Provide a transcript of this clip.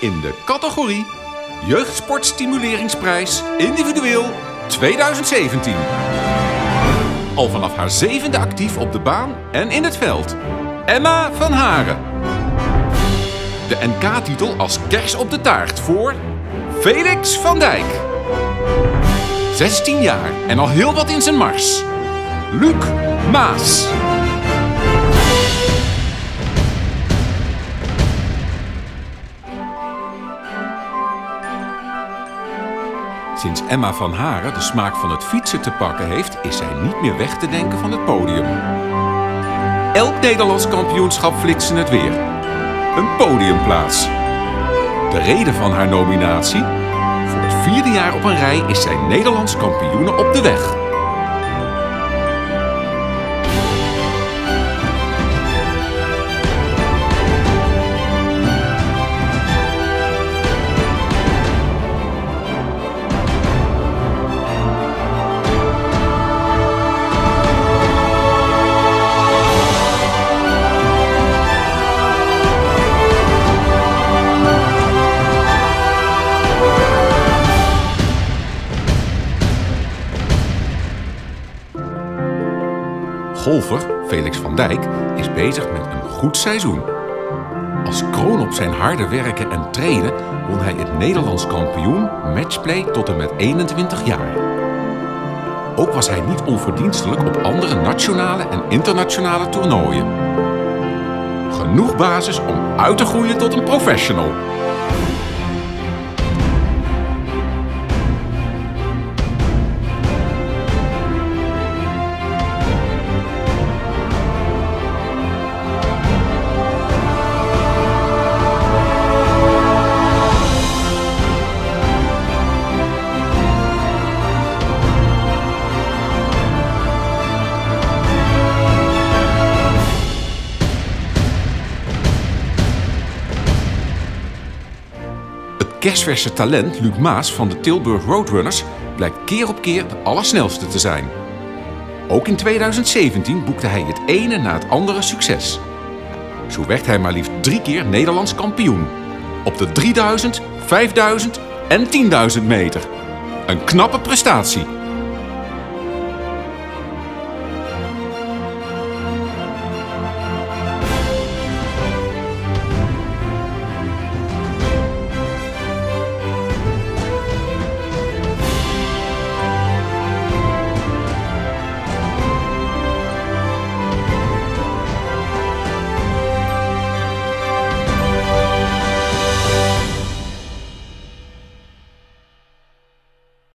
in de categorie Jeugdsportstimuleringsprijs individueel 2017. Al vanaf haar 7e actief op de baan en in het veld. Emma van Haren. De NK-titel als kers op de taart voor Felix van Dijk. 16 jaar en al heel wat in zijn mars. Luc Maas. Sinds Emma van Haren de smaak van het fietsen te pakken heeft, is zij niet meer weg te denken van het podium. Elk Nederlands kampioenschap flikt ze het weer. Een podiumplaats. De reden van haar nominatie? Voor het 4e jaar op een rij is zij Nederlands kampioene op de weg. Golfer Felix van Dijk is bezig met een goed seizoen. Als kroon op zijn harde werken en trainen won hij het Nederlands kampioen matchplay tot en met 21 jaar. Ook was hij niet onverdienstelijk op andere nationale en internationale toernooien. Genoeg basis om uit te groeien tot een professional. Kersverse talent Luc Maas van de Tilburg Roadrunners blijkt keer op keer de allersnelste te zijn. Ook in 2017 boekte hij het ene na het andere succes. Zo werd hij maar liefst 3 keer Nederlands kampioen. Op de 3000, 5000 en 10.000 meter. Een knappe prestatie.